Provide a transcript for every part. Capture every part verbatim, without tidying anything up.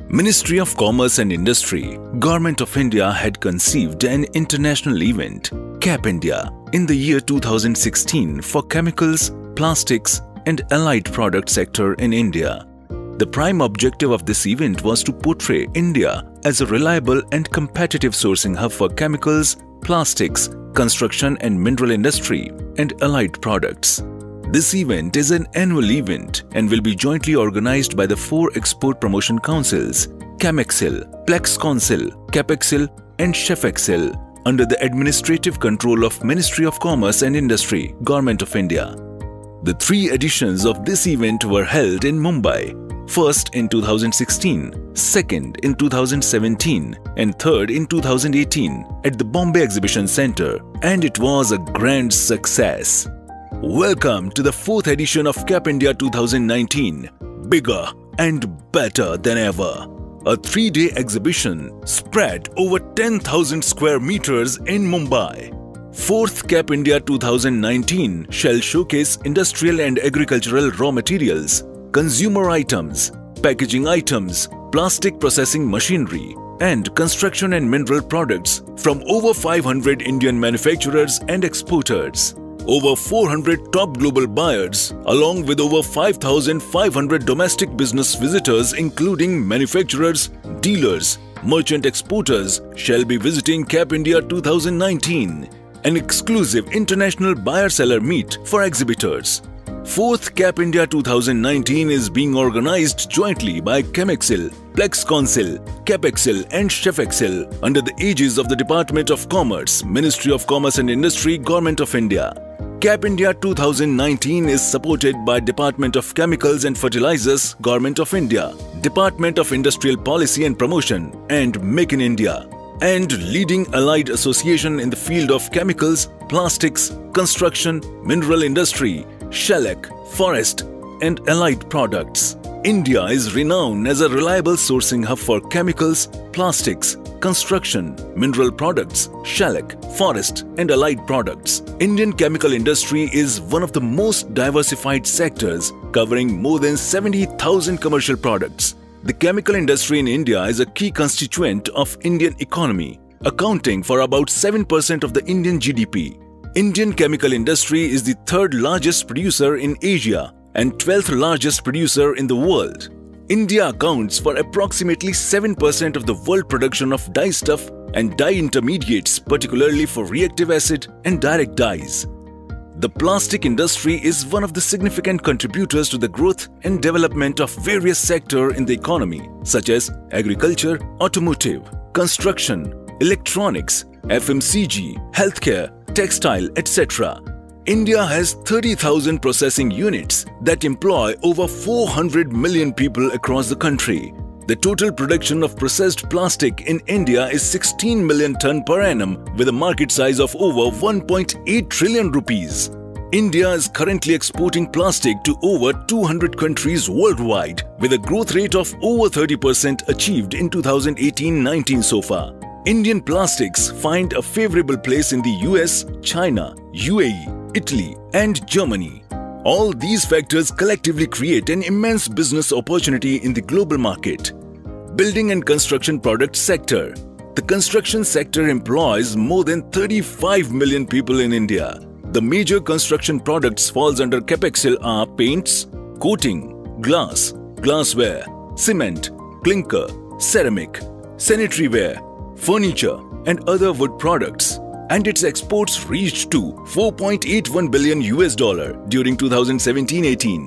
Ministry of Commerce and Industry, Government of India had conceived an international event, CAP India, in the year two thousand sixteen for chemicals, plastics and allied product sector in India. The prime objective of this event was to portray India as a reliable and competitive sourcing hub for chemicals, plastics, construction and mineral industry and allied products. This event is an annual event and will be jointly organized by the four export promotion councils, ChemExcel, PlexCouncil, CapExcel and ChefExcel, under the administrative control of Ministry of Commerce and Industry, Government of India. The three editions of this event were held in Mumbai, first in two thousand sixteen, second in two thousand seventeen and third in two thousand eighteen at the Bombay Exhibition Centre, and it was a grand success. Welcome to the fourth edition of CAP India two thousand nineteen, bigger and better than ever. A three-day exhibition spread over ten thousand square meters in Mumbai. Fourth CAP India two thousand nineteen shall showcase industrial and agricultural raw materials, consumer items, packaging items, plastic processing machinery, and construction and mineral products from over five hundred Indian manufacturers and exporters. Over four hundred top global buyers, along with over five thousand five hundred domestic business visitors including manufacturers, dealers, merchant exporters shall be visiting CAP India two thousand nineteen, an exclusive international buyer-seller meet for exhibitors. Fourth CAP India two thousand nineteen is being organized jointly by ChemExcel, PlexCouncil, CapExcel and ChefExcel under the aegis of the Department of Commerce, Ministry of Commerce and Industry, Government of India. CAP India two thousand nineteen is supported by Department of Chemicals and Fertilizers, Government of India, Department of Industrial Policy and Promotion and Make in India, and leading allied association in the field of chemicals, plastics, construction, mineral industry, shellac, forest and allied products. India is renowned as a reliable sourcing hub for chemicals, plastics, construction, mineral products, shellac, forest and allied products. Indian chemical industry is one of the most diversified sectors, covering more than seventy thousand commercial products. The chemical industry in India is a key constituent of Indian economy, accounting for about seven percent of the Indian G D P. Indian chemical industry is the third largest producer in Asia and twelfth largest producer in the world. India accounts for approximately seven percent of the world production of dyestuff and dye intermediates, particularly for reactive acid and direct dyes. The plastic industry is one of the significant contributors to the growth and development of various sectors in the economy, such as agriculture, automotive, construction, electronics, F M C G, healthcare, textile, et cetera. India has thirty thousand processing units that employ over four hundred million people across the country. The total production of processed plastic in India is sixteen million ton per annum with a market size of over one point eight trillion rupees. India is currently exporting plastic to over two hundred countries worldwide with a growth rate of over thirty percent achieved in two thousand eighteen nineteen so far. Indian plastics find a favorable place in the U S, China, U A E, Italy and Germany. All these factors collectively create an immense business opportunity in the global market. Building and construction products sector. The construction sector employs more than thirty-five million people in India. The major construction products falls under CapExcel are paints, coating, glass, glassware, cement, clinker, ceramic, sanitary ware, furniture and other wood products, and its exports reached to four point eight one billion U S dollar during two thousand seventeen eighteen.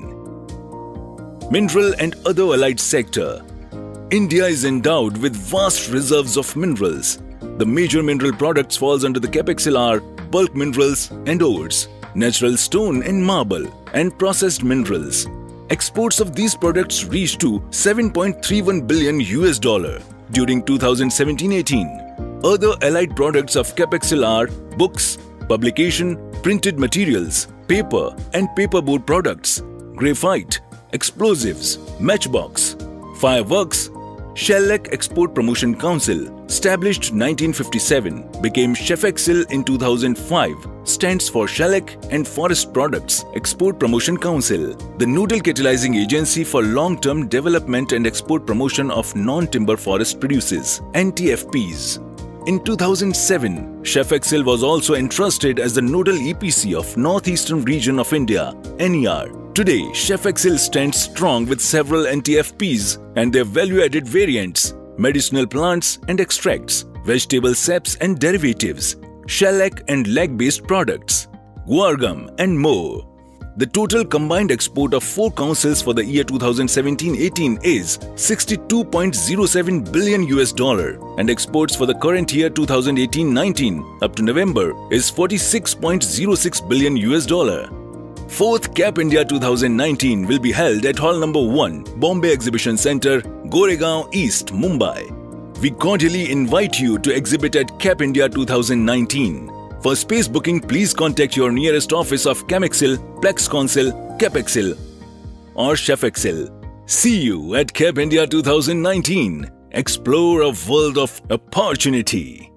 Mineral and other allied sector. India is endowed with vast reserves of minerals. The major mineral products falls under the CapExcel are bulk minerals and ores, natural stone and marble, and processed minerals. Exports of these products reached to seven point three one billion U S dollar during two thousand seventeen eighteen. Other allied products of CapExcel are books, publication, printed materials, paper and paperboard products, graphite, explosives, matchbox, fireworks, Shellac Export Promotion Council, established nineteen fifty-seven, became Chefexcel in two thousand five, stands for Shellac and Forest Products Export Promotion Council, the nodal catalyzing agency for long-term development and export promotion of non-timber forest produces, N T F Ps. In two thousand seven, Chefexcel was also entrusted as the nodal E P C of Northeastern Region of India, N E R. Today, Chefexcel stands strong with several N T F Ps and their value-added variants, medicinal plants and extracts, vegetable saps and derivatives, shellac and lag-based products, guar gum and more. The total combined export of four councils for the year two thousand seventeen eighteen is sixty-two point zero seven billion U S dollar, and exports for the current year two thousand eighteen nineteen up to November is forty-six point zero six billion U S dollar. Fourth Cap India two thousand nineteen will be held at Hall Number one, Bombay Exhibition Centre, Goregaon East, Mumbai. We cordially invite you to exhibit at Cap India two thousand nineteen. For space booking, please contact your nearest office of Chemexcel, Plexconsil, Capexcel or Chefexcel. See you at Cap India two thousand nineteen. Explore a world of opportunity.